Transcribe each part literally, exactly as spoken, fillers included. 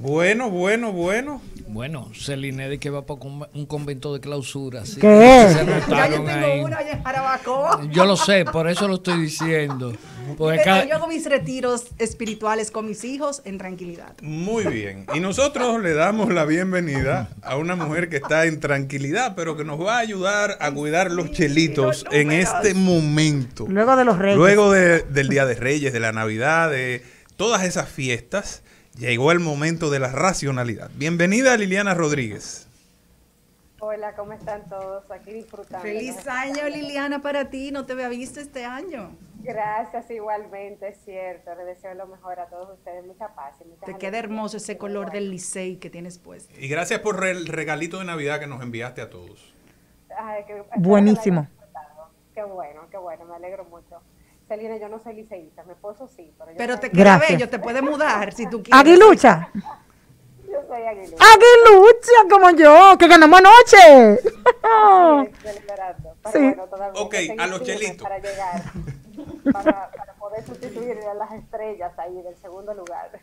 Bueno, bueno, bueno. Bueno, Celine de que va para un convento de clausura. Así ¿Qué? se Ya yo anotaron tengo ahí. una allá en Jarabacoa. Yo lo sé, por eso lo estoy diciendo. Porque Pero cada- yo hago mis retiros espirituales con mis hijos en tranquilidad. Muy bien. Y nosotros le damos la bienvenida a una mujer que está en tranquilidad, pero que nos va a ayudar a cuidar los chelitos los en números. este momento. Luego de los Reyes. Luego de- del Día de Reyes, de la Navidad, de todas esas fiestas, llegó el momento de la racionalidad. Bienvenida, Liliana Rodríguez. Hola, ¿cómo están todos? Aquí disfrutando. Feliz año, Liliana, para ti. No te había visto este año. Gracias, igualmente, es cierto. Les deseo lo mejor a todos ustedes. Mucha paz y mucha Te queda alegría. hermoso ese color del Licey que tienes puesto. Y gracias por el regalito de Navidad que nos enviaste a todos. Ay, que- espero Buenísimo. que lo hayan disfrutado. Qué bueno, qué bueno, me alegro mucho. Celina, yo no soy liceísta, mi esposo sí, pero yo Pero soy, te queda Gracias. bello, te puede mudar si tú quieres. Aguilucha. yo soy aguilucha. Aguilucha como yo, que ganamos anoche. Sí, celebrando. Pero Sí. bueno, todavía Ok, tengo a los firme chelitos. para llegar, para, para poder sustituir a las estrellas ahí del segundo lugar.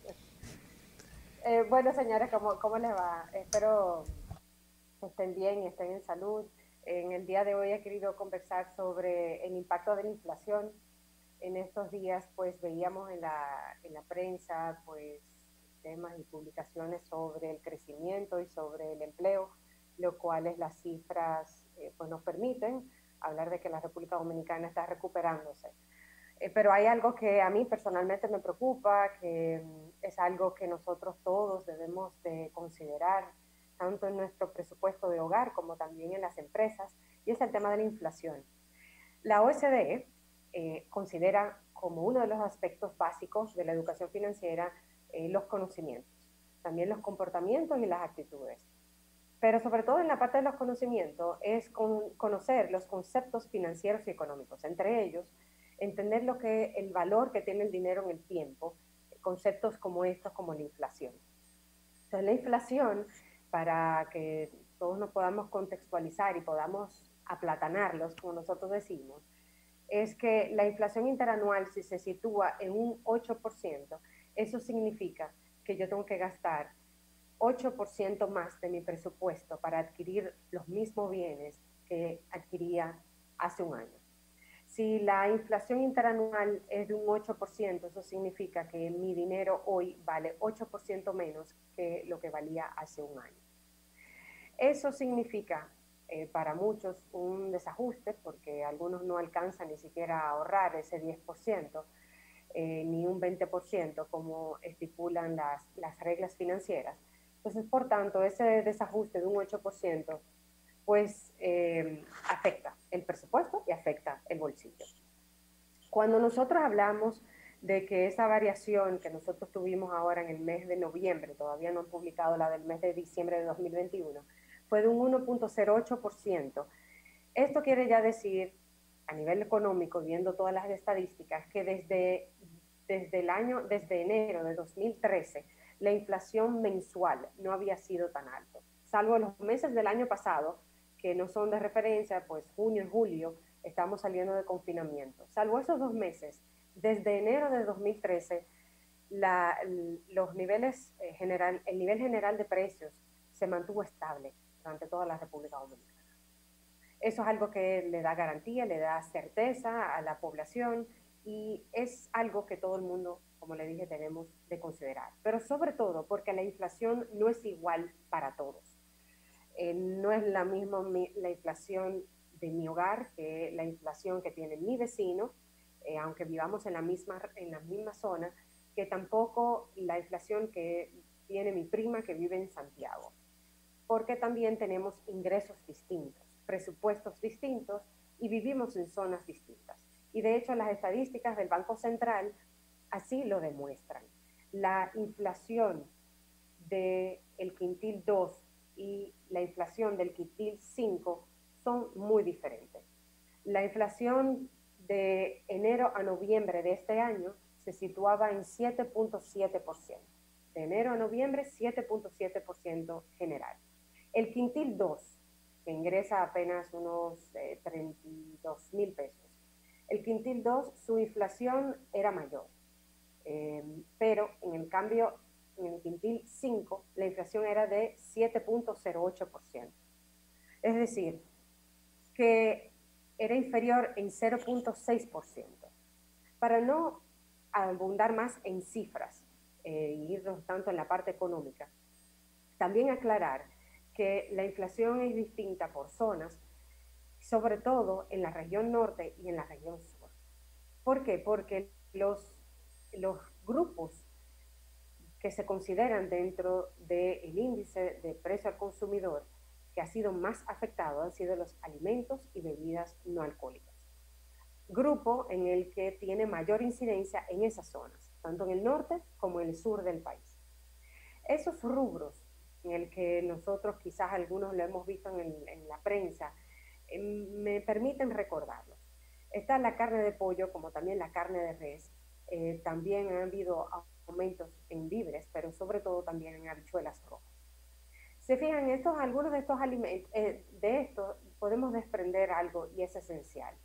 Eh, bueno, señores, ¿cómo, ¿cómo les va? Espero que estén bien y estén en salud. En el día de hoy he querido conversar sobre el impacto de la inflación. En estos días, pues, veíamos en la, en la prensa, pues, temas y publicaciones sobre el crecimiento y sobre el empleo, lo cuales las cifras, eh, pues, nos permiten hablar de que la República Dominicana está recuperándose. Eh, pero hay algo que a mí personalmente me preocupa, que mm, es algo que nosotros todos debemos de considerar, tanto en nuestro presupuesto de hogar como también en las empresas, y es el tema de la inflación. La O E C D eh, considera como uno de los aspectos básicos de la educación financiera eh, los conocimientos, también los comportamientos y las actitudes. Pero sobre todo en la parte de los conocimientos es con, conocer los conceptos financieros y económicos, entre ellos entender lo que el valor que tiene el dinero en el tiempo, conceptos como estos, como la inflación. Entonces la inflación, para que todos nos podamos contextualizar y podamos aplatanarlos, como nosotros decimos, es que la inflación interanual, si se sitúa en un ocho por ciento, eso significa que yo tengo que gastar ocho por ciento más de mi presupuesto para adquirir los mismos bienes que adquiría hace un año. Si la inflación interanual es de un ocho por ciento, eso significa que mi dinero hoy vale ocho por ciento menos que lo que valía hace un año. Eso significa eh, para muchos un desajuste, porque algunos no alcanzan ni siquiera a ahorrar ese diez por ciento, eh, ni un veinte por ciento como estipulan las, las reglas financieras. Entonces, por tanto, ese desajuste de un ocho por ciento pues eh, afecta el presupuesto y afecta el bolsillo. Cuando nosotros hablamos de que esa variación que nosotros tuvimos ahora en el mes de noviembre, todavía no han publicado la del mes de diciembre de dos mil veintiuno, fue de un uno punto cero ocho por ciento. Esto quiere ya decir, a nivel económico, viendo todas las estadísticas, que desde, desde el año, desde enero de dos mil trece, la inflación mensual no había sido tan alto, salvo los meses del año pasado, que no son de referencia, pues junio y julio estamos saliendo de confinamiento. Salvo esos dos meses, desde enero de dos mil trece, la, los niveles eh, general, el nivel general de precios se mantuvo estable durante toda la República Dominicana. Eso es algo que le da garantía, le da certeza a la población y es algo que todo el mundo, como le dije, tenemos de considerar. Pero sobre todo porque la inflación no es igual para todos. Eh, no es la misma mi, la inflación de mi hogar que la inflación que tiene mi vecino, eh, aunque vivamos en la, misma, en la misma zona, que tampoco la inflación que tiene mi prima que vive en Santiago, porque también tenemos ingresos distintos, presupuestos distintos y vivimos en zonas distintas. Y de hecho las estadísticas del Banco Central así lo demuestran. La inflación del quintil dos y la inflación del quintil cinco son muy diferentes. La inflación de enero a noviembre de este año se situaba en siete punto siete por ciento. De enero a noviembre, siete punto siete por ciento general. El quintil dos, que ingresa apenas unos eh, treinta y dos mil pesos, el quintil dos, su inflación era mayor, eh, pero en el cambio en el quintil cinco, la inflación era de siete punto cero ocho por ciento. Es decir, que era inferior en cero punto seis por ciento. Para no abundar más en cifras e eh, irnos tanto en la parte económica, también aclarar que la inflación es distinta por zonas, sobre todo en la región norte y en la región sur. ¿Por qué? Porque los, los grupos que se consideran dentro del índice de precio al consumidor que ha sido más afectado han sido los alimentos y bebidas no alcohólicas. Grupo en el que tiene mayor incidencia en esas zonas, tanto en el norte como en el sur del país. Esos rubros en el que nosotros quizás algunos lo hemos visto en, el, en la prensa, eh, me permiten recordarlos. Está la carne de pollo como también la carne de res, eh, también han habido aumentos en víveres, pero sobre todo también en habichuelas rojas. Se fijan, estos, algunos de estos alimentos, eh, de esto podemos desprender algo y es esencial.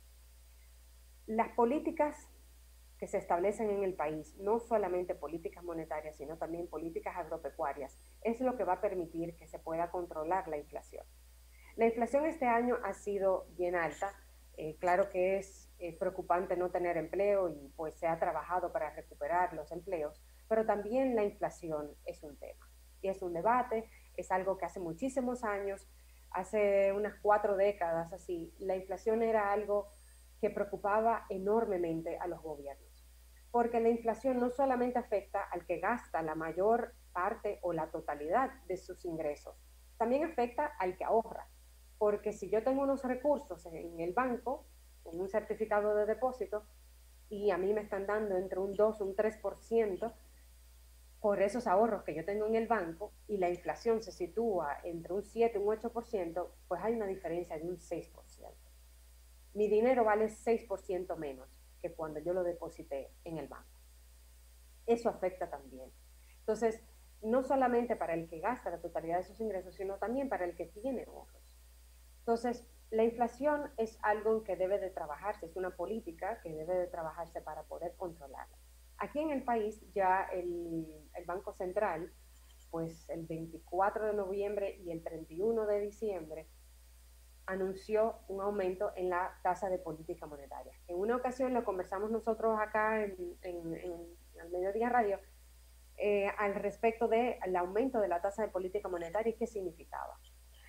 Las políticas que se establecen en el país, no solamente políticas monetarias, sino también políticas agropecuarias, es lo que va a permitir que se pueda controlar la inflación. La inflación este año ha sido bien alta, eh, claro que es eh, preocupante no tener empleo y pues se ha trabajado para recuperar los empleos, pero también la inflación es un tema y es un debate, es algo que hace muchísimos años, hace unas cuatro décadas así, la inflación era algo que preocupaba enormemente a los gobiernos, porque la inflación no solamente afecta al que gasta la mayor parte o la totalidad de sus ingresos, también afecta al que ahorra, porque si yo tengo unos recursos en el banco, con un certificado de depósito, y a mí me están dando entre un dos, un tres por ciento por esos ahorros que yo tengo en el banco, y la inflación se sitúa entre un siete, un ocho por ciento, pues hay una diferencia de un seis por ciento. Mi dinero vale seis por ciento menos que cuando yo lo deposité en el banco. Eso afecta también. Entonces, no solamente para el que gasta la totalidad de sus ingresos, sino también para el que tiene ahorros. Entonces, la inflación es algo que debe de trabajarse, es una política que debe de trabajarse para poder controlarla. Aquí en el país ya el, el Banco Central, pues el veinticuatro de noviembre y el treinta y uno de diciembre, anunció un aumento en la tasa de política monetaria. En una ocasión lo conversamos nosotros acá en, en, en el Mediodía Radio eh, al respecto del aumento de la tasa de política monetaria y qué significaba.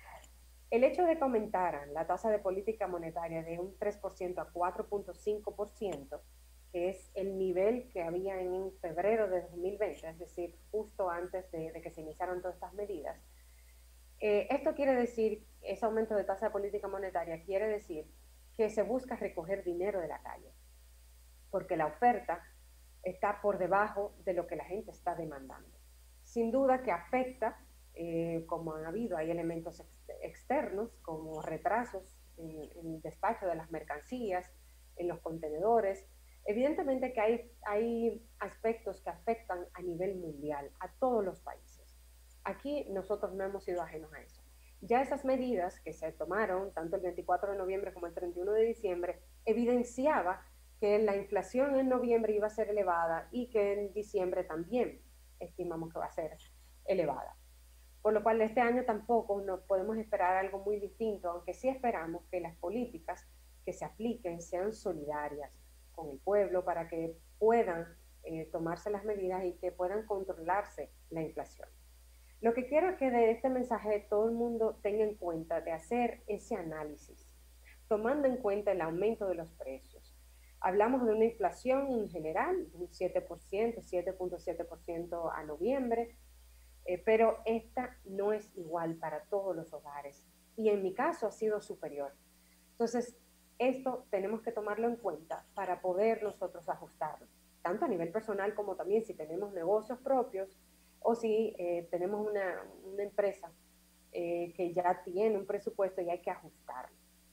El hecho de que aumentaran la tasa de política monetaria de un tres por ciento a cuatro punto cinco por ciento, que es el nivel que había en febrero de dos mil veinte, es decir, justo antes de, de que se iniciaron todas estas medidas, Eh, esto quiere decir, ese aumento de tasa de política monetaria quiere decir que se busca recoger dinero de la calle, porque la oferta está por debajo de lo que la gente está demandando. Sin duda que afecta, eh, como han habido, hay elementos ex externos, como retrasos en, en el despacho de las mercancías, en los contenedores. Evidentemente que hay, hay aspectos que afectan a nivel mundial, a todos los países. Aquí nosotros no hemos sido ajenos a eso. Ya esas medidas que se tomaron, tanto el veinticuatro de noviembre como el treinta y uno de diciembre, evidenciaba que la inflación en noviembre iba a ser elevada y que en diciembre también estimamos que va a ser elevada. Por lo cual este año tampoco nos podemos esperar algo muy distinto, aunque sí esperamos que las políticas que se apliquen sean solidarias con el pueblo para que puedan eh, tomarse las medidas y que puedan controlarse la inflación. Lo que quiero es que de este mensaje todo el mundo tenga en cuenta de hacer ese análisis, tomando en cuenta el aumento de los precios. Hablamos de una inflación en general, de un siete por ciento, siete punto siete por ciento a noviembre, eh, pero esta no es igual para todos los hogares y en mi caso ha sido superior. Entonces, esto tenemos que tomarlo en cuenta para poder nosotros ajustarlo, tanto a nivel personal como también si tenemos negocios propios, o si eh, tenemos una, una empresa eh, que ya tiene un presupuesto y hay que ajustarlo.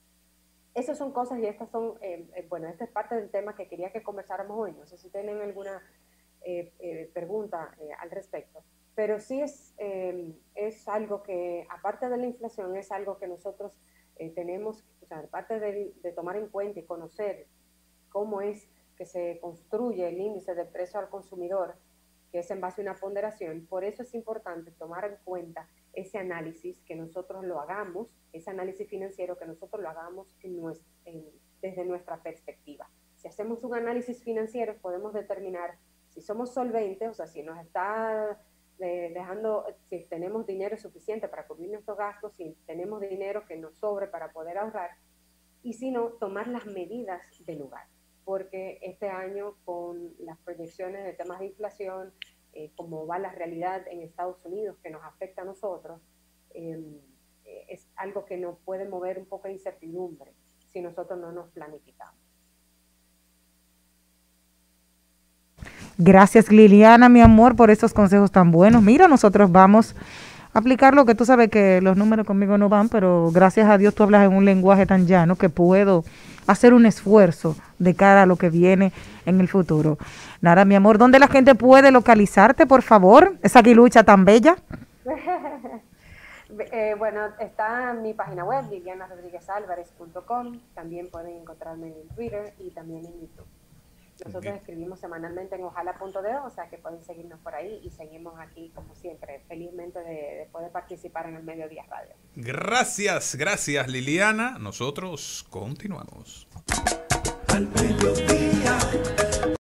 Esas son cosas y estas son, eh, eh, bueno, esta es parte del tema que quería que conversáramos hoy. No sé si tienen alguna eh, eh, pregunta eh, al respecto, pero sí es, eh, es algo que, aparte de la inflación, es algo que nosotros eh, tenemos, o sea, aparte de, de tomar en cuenta y conocer cómo es que se construye el índice de precio al consumidor, que es en base a una ponderación. Por eso es importante tomar en cuenta ese análisis, que nosotros lo hagamos, ese análisis financiero, que nosotros lo hagamos en nuestro, en, desde nuestra perspectiva. Si hacemos un análisis financiero, podemos determinar si somos solventes, o sea, si nos está eh, dejando, si tenemos dinero suficiente para cubrir nuestros gastos, si tenemos dinero que nos sobre para poder ahorrar, y si no, tomar las medidas del lugar. Porque este año, con las proyecciones de temas de inflación, eh, como va la realidad en Estados Unidos, que nos afecta a nosotros, eh, es algo que nos puede mover un poco de incertidumbre si nosotros no nos planificamos. Gracias, Liliana, mi amor, por estos consejos tan buenos. Mira, nosotros vamos a aplicar lo que tú sabes que los números conmigo no van, pero gracias a Dios tú hablas en un lenguaje tan llano que puedo hacer un esfuerzo de cara a lo que viene en el futuro. Nada, mi amor, ¿dónde la gente puede localizarte, por favor? Esa aguilucha tan bella. eh, bueno, está en mi página web, liliana rodríguez álvarez punto com. También pueden encontrarme en Twitter y también en YouTube. Nosotros Bien. escribimos semanalmente en ojalá punto de, o sea que pueden seguirnos por ahí y seguimos aquí, como siempre, felizmente de, de poder participar en el Mediodía Radio. Gracias, gracias Liliana. Nosotros continuamos. Al mediodía.